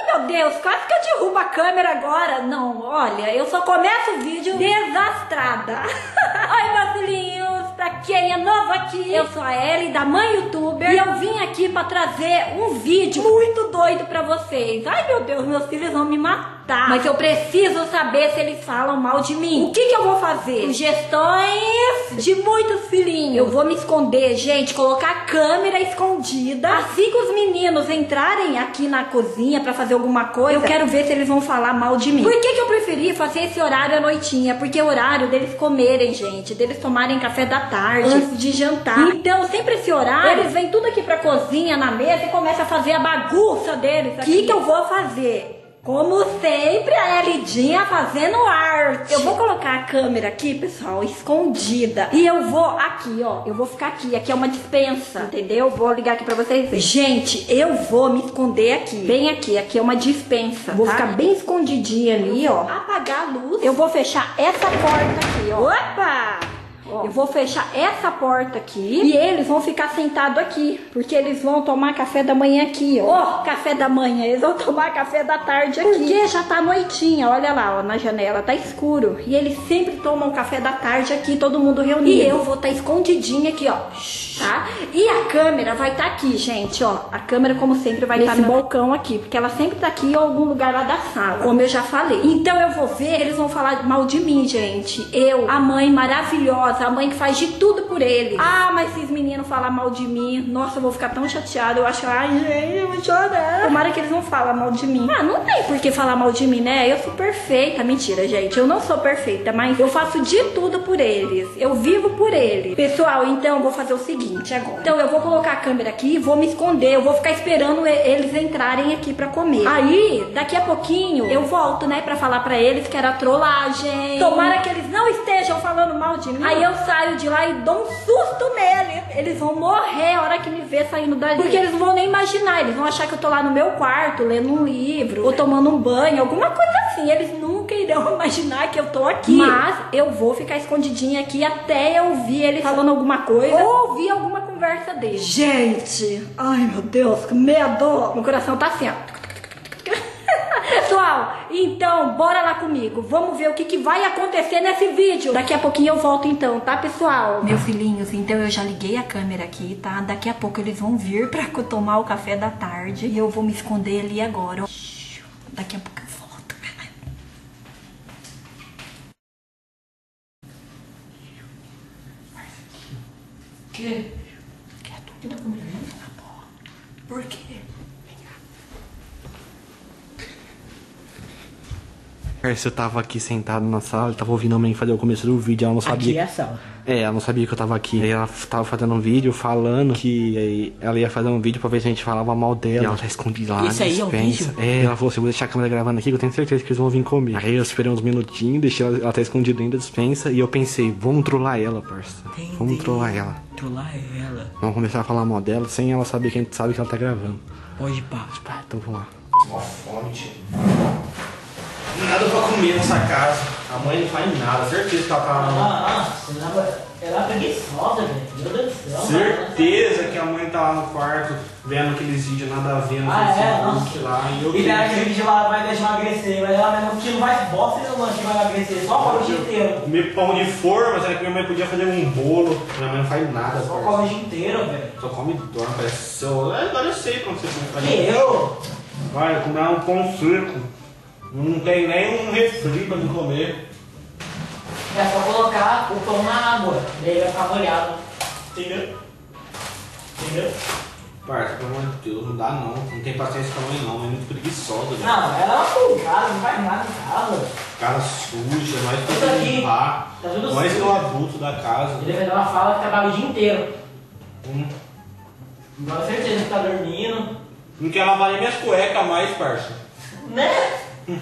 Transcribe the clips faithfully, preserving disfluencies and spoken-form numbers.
meu Deus, quase que eu derrubo a câmera agora. Não, olha, eu só começo o vídeo desastrada. Oi, meus filhinhos, pra quem é novo aqui, eu sou a Ellie, da Mãe Youtuber, e eu vim aqui pra trazer um vídeo muito doido pra vocês. Ai, meu Deus, meus filhos vão me matar. Mas eu preciso saber se eles falam mal de mim. O que que eu vou fazer? Sugestões de muitos filhinhos. Eu vou me esconder, gente, colocar a câmera escondida. Assim que os meninos entrarem aqui na cozinha pra fazer alguma coisa, eu quero ver se eles vão falar mal de mim. Por que que eu preferi fazer esse horário à noitinha? Porque é o horário deles comerem, gente, deles tomarem café da tarde, antes de jantar. Então, sempre esse horário, eles vêm tudo aqui pra cozinha, na mesa, e começam a fazer a bagunça deles. O que que eu vou fazer? Como sempre, a Elidinha fazendo arte. Eu vou colocar a câmera aqui, pessoal, escondida. E eu vou aqui, ó. Eu vou ficar aqui. Aqui é uma dispensa, entendeu? Vou ligar aqui pra vocês verem. Gente, eu vou me esconder aqui. Bem aqui. Aqui é uma dispensa. Vou tá? ficar bem escondidinha ali, ó. Apagar a luz. Eu vou fechar essa porta aqui, ó. Opa! Ó, eu vou fechar essa porta aqui e eles vão ficar sentados aqui, porque eles vão tomar café da manhã aqui, ó. Ó, café da manhã, eles vão tomar café da tarde aqui. Porque já tá noitinha, olha lá, ó, na janela, tá escuro. E eles sempre tomam café da tarde aqui, todo mundo reunido. E eu vou estar tá escondidinha aqui, ó, tá? E a câmera vai estar tá aqui, gente, ó. A câmera, como sempre, vai estar tá no balcão aqui, porque ela sempre tá aqui em algum lugar lá da sala, como eu já falei. Então eu vou ver, eles vão falar mal de mim, gente. Eu, a mãe maravilhosa, a mãe que faz de tudo por eles. Ah, mas esses meninos falam mal de mim, nossa, eu vou ficar tão chateada. Eu acho, ai, gente, eu vou chorar. Tomara que eles não falam mal de mim. Ah, não tem por que falar mal de mim, né? Eu sou perfeita. Mentira, gente, eu não sou perfeita, mas eu faço de tudo por eles. Eu vivo por eles. Pessoal, então eu vou fazer o seguinte agora. Então eu vou colocar a câmera aqui, vou me esconder, eu vou ficar esperando eles entrarem aqui pra comer. Aí, daqui a pouquinho, eu volto, né, pra falar pra eles que era trollagem. Tomara que eles não estejam falando mal de mim. Aí eu saio de lá e dou um susto neles. Eles vão morrer a hora que me ver saindo dali. Porque eles não vão nem imaginar. Eles vão achar que eu tô lá no meu quarto, lendo um livro, ou tomando um banho, alguma coisa assim. Eles nunca irão imaginar que eu tô aqui. Mas eu vou ficar escondidinha aqui até eu ouvir eles falando alguma coisa, ou ouvir alguma conversa deles. Gente, ai meu Deus, que medo. Meu coração tá assim, ó. Pessoal, então, bora lá comigo. Vamos ver o que, que vai acontecer nesse vídeo. Daqui a pouquinho eu volto então, tá, pessoal? Meus filhinhos, então eu já liguei a câmera aqui, tá? Daqui a pouco eles vão vir pra tomar o café da tarde. E eu vou me esconder ali agora. Daqui a pouco eu volto. Que? Quieto. Por quê? Eu tava aqui sentado na sala, tava ouvindo a mãe fazer o começo do vídeo, ela não sabia. Aqui é a sala. É, ela não sabia que eu tava aqui. Aí ela tava fazendo um vídeo falando que ela ia fazer um vídeo pra ver se a gente falava mal dela. E ela tá escondida lá na Isso aí é um dispensa. vídeo? É, ela falou assim, vou deixar a câmera gravando aqui que eu tenho certeza que eles vão vir comer. Aí eu esperei uns minutinhos, deixei ela, ela tá escondida dentro da dispensa e eu pensei, vamos trollar ela, parça. Entendi. Vamos trollar ela. Trollar ela. Vamos começar a falar mal dela sem ela saber que a gente sabe que ela tá gravando. Pode pá. Pá, então vamos lá. Uma fome, tio. Nada pra comer nessa casa. A mãe não faz nada, certeza que ela tá. Ah, ah, ela é preguiçosa, velho. Meu Deus do céu. Certeza que a mãe tá lá no quarto vendo aqueles vídeos nada a ver no Ah, Facebook é? lá. E eu E daí aquele vídeo lá vai deixar emagrecer, mas ela mesmo que não vai bosta e não lanche vai emagrecer, só come o dia inteiro. Comer pão de forma, será que minha mãe podia fazer um bolo? Minha mãe não faz nada, Só parça. come o dia inteiro, velho. Só come e dorme, parece seu. Agora eu sei pra onde você come. Que eu? Vai comer um pão seco. Não tem nem um refri pra me comer. É só colocar o pão na água, daí vai ficar molhado. Entendeu? Entendeu? Parça, pelo amor de Deus, não dá não. Não tem paciência com a mãe não, é muito preguiçosa, velho. Não, ela é uma folgada, não faz nada em casa. Cara suja, nós Isso temos aqui, que limpar. tá tudo Nós que é sujo. o adulto da casa. Ele vai dar uma fala que trabalha o dia inteiro. Hum. Com certeza que tá dormindo. Não quer lavar nem minhas cuecas mais, parça. Né?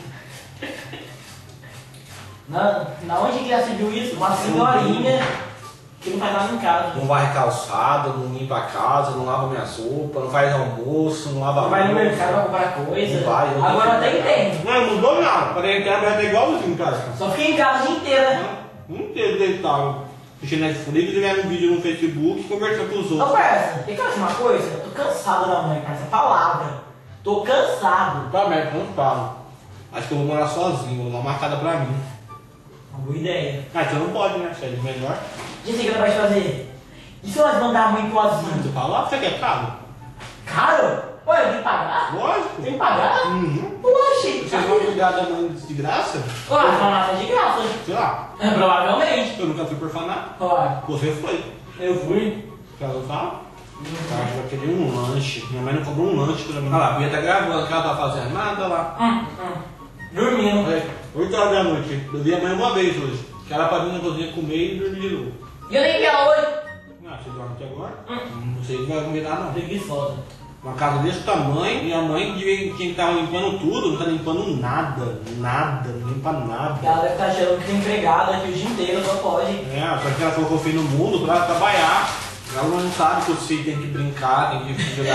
na, na onde que já se viu isso? Uma senhorinha que não faz nada em casa. Não varre calçada, não limpa a casa, não lava minhas roupas, não faz almoço, não lava Não vai no roupa. mercado pra comprar coisa. Não vai, eu Agora não até tenho- entendo. Não, mudou nada. Quando eu entrar, vai ter igualzinho, cara. Só fiquei em casa o dia inteiro, né? Não entendo deitado. Assistindo Netflix, vendo vídeo no Facebook e conversando com os Ô, outros. parça, e quer uma coisa? Eu tô cansado da mãe, parça. Palavra. Tô cansado. Tá merda, não falo. Acho que eu vou morar sozinho, vou dar uma casa pra mim. Uma boa ideia. Ah, então não pode, né? Você é de melhor. O que você vai fazer? E se nós mandar a mãe pro asilo? Você fala, você quer caro? Caro? Ué, eu tenho que pagar? Lógico. Tem que pagar? Uhum. Oxi. Vocês vão cuidar da mãe de graça? Ué, orfanato é de graça. Sei lá. É, provavelmente. Eu nunca fui por orfanato. Ué, Você foi. eu fui. Pra adotar? Eu acho que vai querer um lanche. Minha mãe não cobrou um lanche pra mim. Olha lá, a Bia tá gravando, que ela tá fazendo nada lá. Hum, hum. Dormindo. Olha, oito horas da noite. Eu vi a mãe uma vez hoje. Que ela pra vir na cozinha comer e dormir de novo. E eu nem vi ela hoje. Ah, você dorme até agora? Hum. Não sei se vai combinar não. Preguiçosa. Uma casa desse tamanho, minha mãe devia- tinha que estar limpando tudo, não tá limpando nada, nada, não limpa nada. Ela deve estar achando que tem empregada aqui o dia inteiro, só pode. É, só que ela colocou fim no mundo pra trabalhar. Ela não sabe que o filho tem que brincar, tem que jogar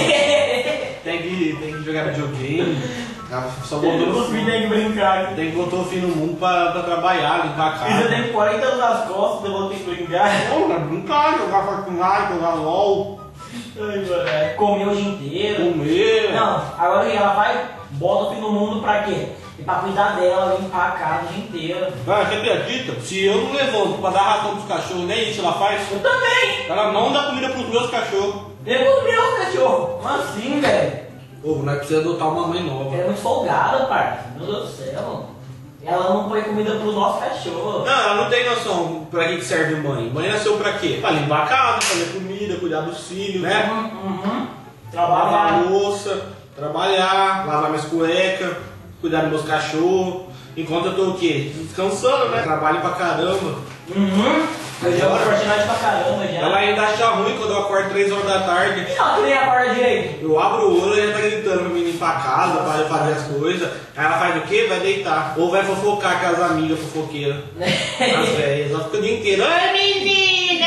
bola, tem que, tem que jogar videogame. Ela só botou Os no filhos fim. têm que brincar. Tem que botar o fim no mundo pra, pra trabalhar, limpar a E você casa. tem quarenta anos nas costas, eu vou ter que brincar. Não, pra brincar, jogar Fortnite, jogar LOL, Ai, mano. É, comer o dia inteiro. comer. Não, agora o que ela faz? Bota o fim no mundo pra quê? E pra cuidar dela, limpar a casa o dia inteiro. Ah, você acredita? Se eu não levanto pra dar ração pros cachorros, nem isso ela faz. Eu também! Ela não dá comida pros meus cachorros. Eu comi o cachorro! Como assim, velho? Ô, nós precisamos adotar uma mãe nova. Ela é muito folgada, parça. Meu Deus do céu. Ela não põe comida pros nossos cachorros. Não, ela não tem noção pra que que serve mãe. Mãe nasceu pra quê? Pra limpar a casa, fazer comida, cuidar dos filhos, né? Uhum. Lavar a Trabalhar. louça, trabalhar, lavar minhas cuecas, cuidar dos meus cachorros. Enquanto eu tô o quê? Descansando, né? Trabalho pra caramba. Uhum. Eu jogo Fortnite pra caramba já. Ela ainda acha ruim quando eu acordo três horas da tarde. E ela que nem acorda direito. Eu abro o olho e ela tá gritando pra mim limpar a casa, para fazer as coisas. Aí ela faz o quê? Vai deitar. Ou vai fofocar com as amigas fofoqueiras. As velhas. Ela fica o dia inteiro. Ai, menina!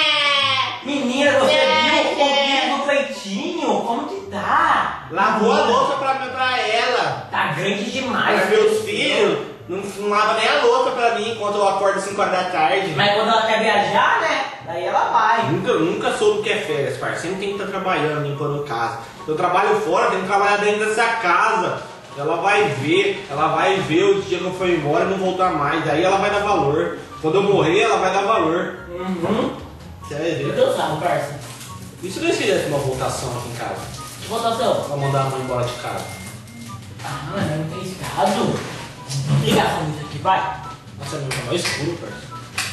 Menina, você viu o vídeo do Cleitinho? Como que tá? Lavou a louça pra, pra ela. Tá grande demais. Mas meus filhos não, não lavam nem a louça pra mim enquanto eu acordo cinco horas da tarde. Mas quando ela quer viajar, né? Daí ela vai. Nunca, nunca soube o que é férias, parceiro. Sempre tem que estar trabalhando, limpando casa. Eu trabalho fora, tenho que trabalhar dentro dessa casa. Ela vai ver, ela vai ver o dia que eu for embora e não voltar mais. Daí ela vai dar valor. Quando eu morrer, ela vai dar valor. Uhum. Você vai ver. Eu cansado, parça. E se nós fizéssemos uma votação aqui em casa? Que votação? Pra mandar a mãe embora de casa? Ah, mas não tem esse caso. Liga essa luz aqui, vai. Nossa, meu, tá mais escuro, parceiro.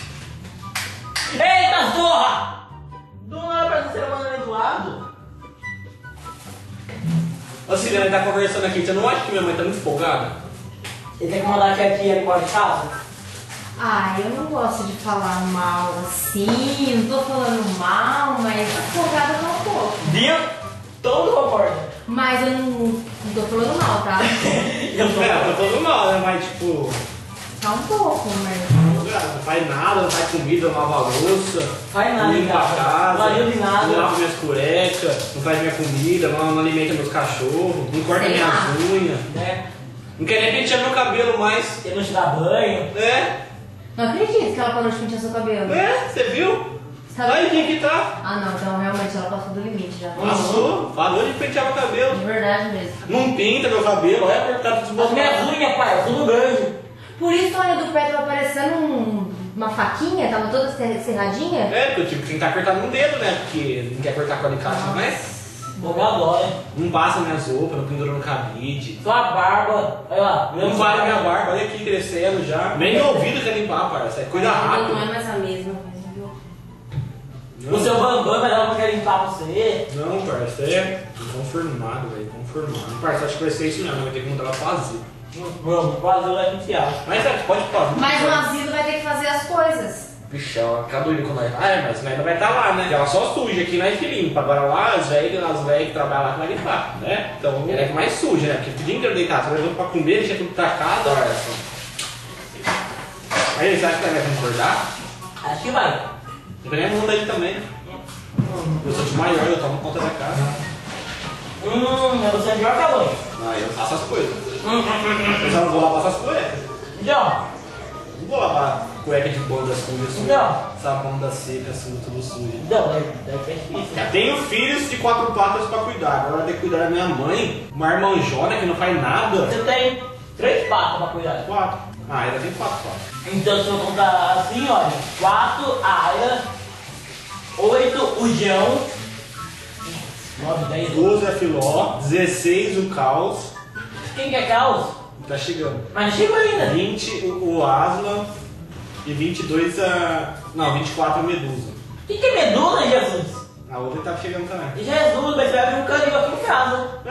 Eita, zorra! Do nada parece ser mandando do lado. Ô, Sirene, tá conversando aqui. Você não acha que minha mãe tá muito folgada? Ele quer mandar que aqui ele pode de casa? Ah, eu não gosto de falar mal assim, não tô falando mal, mas folgada tá um pouco. Viu? Todo concorda. Mas eu não, não tô falando mal, tá? Eu tô. É, eu tô falando mal, né? Mas, tipo, Tá um pouco, mas... não faz nada, não faz comida, não lava a louça. Faz nada, Não limpa a cara. casa. Não ajuda em nada. Não lava minhas cuecas, não faz minha comida, não, não alimenta meus cachorros, não corta Sei minhas lá. unhas. Né? Não quer nem pentear meu cabelo mais. Ele não te dá banho. É? Não acredito que ela parou de pentear seu cabelo. É? Você viu? Sabe- Aí quem que tá? Ah, não, então realmente ela passou do limite já. Passou, parou de pentear meu cabelo. De verdade mesmo. Não pinta meu cabelo, olha cortado As minhas desbotado. unhas, pai, tudo grande. Por isso a unha do pé tava parecendo um- uma faquinha, tava toda ser- serradinha. É, porque eu tive que tentar cortar no dedo, né? Porque não quer cortar com alicate, não é? Vou adora. Não passa minhas roupas, não pendura no cabide. Sua barba. Olha lá. Não vale minha barba, olha aqui crescendo já. Nem meu ouvido quer limpar, parça. É coisa Não é rápida. mais a mesma, mas viu? O seu bambam, mas ela não quer limpar você. Não, parça, é conformado, velho, conformado. Parça, acho que vai ser isso mesmo, vai ter que mudar ela fazer. Vamos, quase eu vai enfiar. Mas é, pode fazer. Mas no asilo vai ter que fazer as coisas. Bicho, ela fica doida com nós. Ah, é, mas nós ainda vai estar lá, né? Ela só suja aqui, nós que limpa. Agora lá, as velhas, as velhas que trabalham lá que vai limpar, né? Então, ela é que mais suja, né? Porque o dia inteiro deitado, você levando pra comer, deixa tudo tacado. Aí, você acha que ela vai concordar? Acho que vai. Ganhamos um dele também. Eu sou de maior, eu tomo conta da casa. Hum, você é pior que a mãe. Ah, eu faço as coisas. Hum, hum, hum, Eu só não vou lavar essas cuecas. Já. Não vou lavar cueca de banda suja, suja. Não. Essa banda seca, suja, tudo suja. Não, deve ser difícil. Eu tenho filhos de quatro patas pra cuidar. Agora tem que cuidar da minha mãe, uma irmãzona que não faz nada. Você tem três patas pra cuidar. Quatro. Ah, ainda tem quatro patas. Então se eu contar assim, olha, quatro Aya, oito o João, nove, dez, doze a Filó, dezesseis o Caos. Quem que é Caos? Tá chegando. Mas não chegou ainda. vinte o, o Aslan e vinte e dois a... Não, vinte e quatro a Medusa. O que, que é Medusa, Jesus? A outra tá chegando também. Jesus, mas vai abrir um canil aqui em casa. É.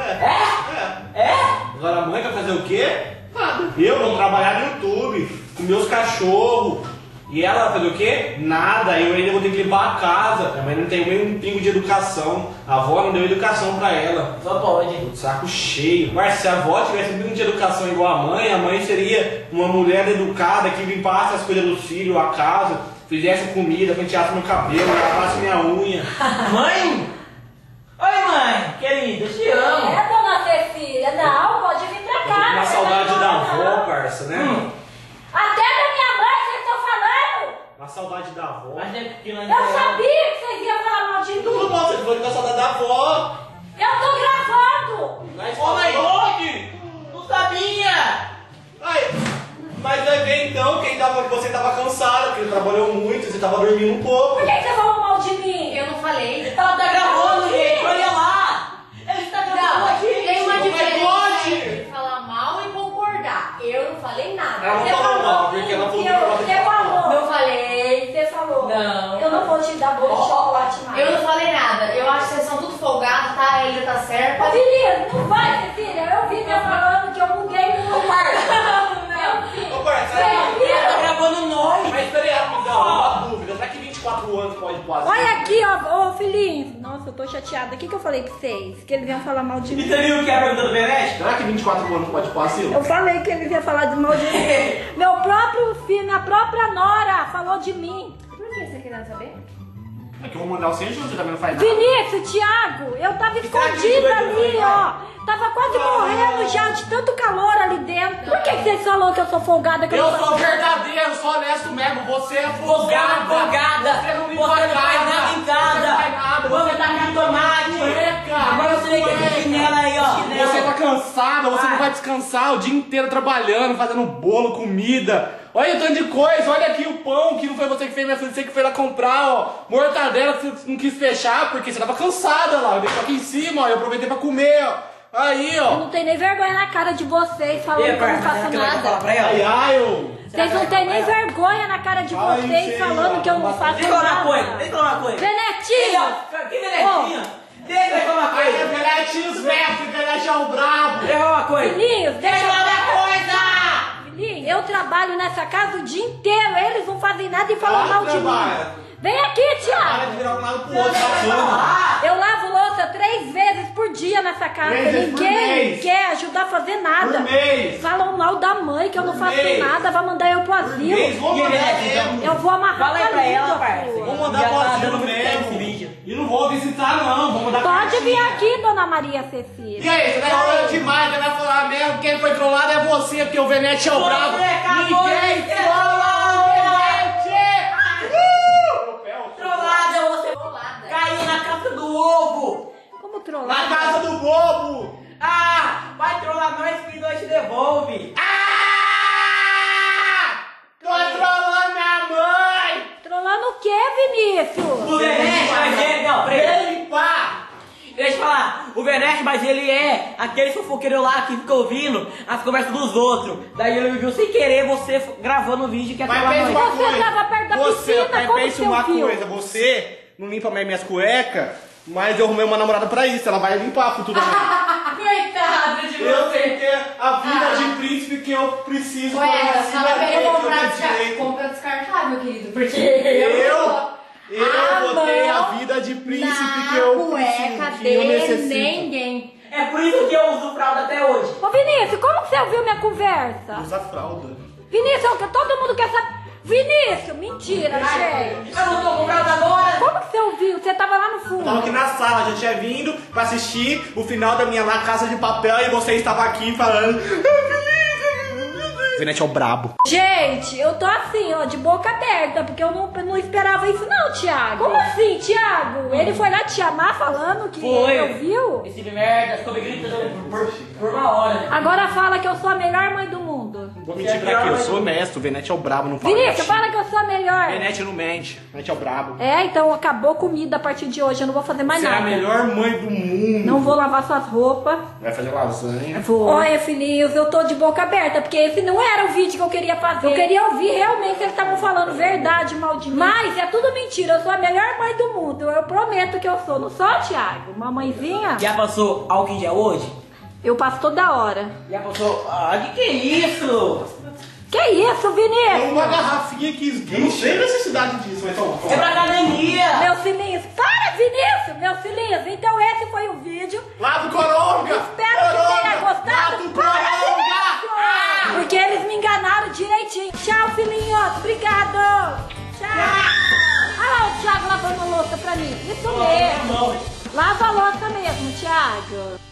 É? É. É? Agora a mãe vai fazer o quê? Nada. Eu vou trabalhar no YouTube, com meus cachorros. E ela vai fazer o quê? Nada. Eu ainda vou ter que limpar a casa. Minha mãe não tem nem um pingo de educação. A avó não deu educação pra ela. Só pode. Saco cheio. Mas se a avó tivesse um pingo de educação igual a mãe, a mãe seria uma mulher educada que limpasse as coisas dos filhos, a casa, fizesse comida, penteasse meu cabelo, lavasse minha unha. Mãe? Oi, mãe. Querida, eu te amo. É, dona Cecília, não, pode vir pra cá. Uma saudade não, da não, avó, não. parça, né? Hum. Até da minha mãe vocês estão falando. Uma saudade da avó. Mas é porque nós Eu sabia que vocês iam falar mal de mim. Tudo bom, você falou que tá saudade da avó. Eu tô gravando. Mas Oh my God! Não sabia! Ai, mas vai ver então quem tava, você tava cansado, porque ele trabalhou muito, você tava dormindo um pouco. Por que que você falou mal de mim? Eu não falei. Ela tá gravando, gente! Olha lá! Ele está gravando Não, aqui! tem uma Como é que diferença pode? entre falar mal e concordar. Eu não falei nada. Ela não Você falou falou mal, porque ela falou que que eu- ela Você falou. Eu falei. Você falou. Não. Eu não vou te dar bolo de chocolate mais. Eu não falei nada. Eu acho que vocês são tudo folgados, tá? A Ilha tá certa. Ô, Vinícius, não vai, Cecília. Eu vi você falando que eu buguei no quarto. Ô, parça, Ela tá gravando nós! mas peraí, rapidão, uma dúvida. Será que vinte e quatro anos pode fazer? Olha aqui, ó, ô filhinho. Nossa, eu tô chateada. O que, que eu falei pra vocês? Que eles iam falar mal de E mim. você viu o que é a pergunta do Veneste? Será que vinte e quatro anos pode fazer? Eu falei que eles iam falar de mal de mim. Meu próprio filho, minha própria nora falou de mim. Por que você tá querendo saber? É que eu vou mandar você junto, você também não faz nada. Vinícius, Thiago, eu tava escondida ali, ó. Tava quase morrendo já de tanto calor ali dentro. Por que, que vocês falaram que eu sou folgada? Que Eu não sou verdadeiro, eu sou honesto mesmo. Você é Folgada, folgada. folgada! Você não limpa Você não faz casa. nada em casa! Você não faz nada. Você tá com tomate! Cueca. Agora você vem com esse chinelo aí, ó! Você tá cansada, você Vai. não vai descansar o dia inteiro trabalhando, fazendo bolo, comida. Olha o tanto de coisa, olha aqui o pão, que não foi você que fez, minha filha, você que foi lá comprar, ó. Mortadela que você não quis fechar, porque você tava cansada lá. Eu deixei aqui em cima, ó, eu aproveitei pra comer, ó. Aí, Eu ó. não tenho nem vergonha na cara de vocês falando E, que eu não parça, faço será que ela vai falar nada. pra ela? Ai, ai, ô. Vocês não têm nem vergonha na cara de Fala aí, vocês sei, falando ó. que eu não faço Deixa eu falar uma coisa, nada. deixa eu falar uma coisa! Venetinho! Que Venetinho? Deixa eu falar uma Aí, coisa! Venetinho, os mestres, Venete é o brabo. Deixa eu falar uma coisa! Filhinhos, Deixa eu deixa falar uma coisa! Filhinho, eu trabalho nessa casa o dia inteiro. Eles não fazem nada e falam Ah, mal de mim. trabalha. Vem aqui, Para Thiago. de virar um lado pro outro, bacana. Ah! Eu lavo louça três vezes por dia nessa casa. Três vezes por Ninguém mês. quer ajudar a fazer nada. Por mês. Falam mal da mãe, que eu não faço mês. nada. Vai mandar eu pro Mês, asilo. vou E mandar Venete, mesmo. então? Eu vou amarrar Fala aí tua pra ela, língua, parça. sua. Vou mandar Já pro tá asilo dando muito tempo esse mesmo. vídeo. E não vou visitar não, vou mandar Pode vir cartinha. aqui, dona Maria E Cecília. aí, você tá enrolando demais, você vai falar mesmo, quem foi trollado é você, porque o Venete é o brabo. Você acabou de Ninguém ser trolla o Venete! Uh! Meu pé, ó. Trollada, você Bolada. caiu na casa do ovo! Como trollar? Na casa do bobo! Ah! Vai trollar nós que nós te devolve! Ah! Tô trollando minha mãe! Trollando o quê, Vinícius? O Veneste, mas ele. Não, peraí. Limpa! Deixa eu falar. O Veneste, mas ele é aquele fofoqueiro lá que fica ouvindo as conversas dos outros. Daí ele viu sem querer você gravando o vídeo que é Mas trollar pensa nós. uma Você coisa. tava perto da você, piscina, mas como pensa você uma ouviu? coisa, você não limpa mais minhas cuecas, mas eu arrumei uma namorada pra isso, ela vai limpar futuramente. Coitada de Eu você. tenho que ter a vida Ah. de príncipe que eu preciso Ué, pra você tava querendo eu comprar tenho descartável. direito. Compra descartável, querido. Porque Eu, eu A vou ter a mão vida de príncipe na que eu cueca preciso, que eu dele, necessito. ninguém. É por isso que eu uso fralda até hoje. Ô, Vinícius, como que você ouviu minha conversa? Usa fralda. Vinícius, que todo mundo quer saber. Vinícius, mentira, gente. Eu não tô com fralda agora. Como que você ouviu? Você tava lá no Eu tava fundo. aqui na sala, já tinha vindo pra assistir o final da minha La Casa de Papel e você estava aqui falando. "Ah, Felipe, Venete é o brabo. Gente, eu tô assim, ó, de boca aberta, porque eu não, não esperava isso não, Thiago. Como assim, Thiago? Ele foi lá te chamar falando que Foi. eu viu? Esse merda, ficou me gritando por, por uma hora. Agora fala que eu sou a melhor mãe do mundo. Vou mentir pra quê? Eu sou honesto, o Venete é o brabo, não fala Vinícius, mentira. fala que eu sou a melhor. Venete não mente, Venete é o brabo. É, então acabou comida a partir de hoje, eu não vou fazer mais Você é a nada. melhor mãe do mundo. Não vou lavar suas roupas. Vai fazer lasanha. Vou. Olha, filhinhos, eu tô de boca aberta, porque esse não era o vídeo que eu queria fazer. Eu queria ouvir realmente se eles estavam falando verdade mal de mim. Mas é tudo mentira, eu sou a melhor mãe do mundo. Eu prometo que eu sou, não sou, Thiago? Mamãezinha? Já passou álcool em gel hoje? Eu passo toda hora. Já passou... Ah, que que é isso? Que isso, Vinícius? Uma garrafinha que esguicha. Eu não sei a necessidade disso, mas toma. É pra academia. Meus filhinhos, para, Vinícius, meus filhinhos. Então esse foi o vídeo. Lá do Coronga! Espero que tenha gostado. Lá do Para, Coronga! Vinícius! Porque eles me enganaram direitinho. Tchau, filhinhos. Obrigado. Tchau. Olha lá o Thiago lavando louça pra mim. Isso mesmo. Lava a louça mesmo, Thiago.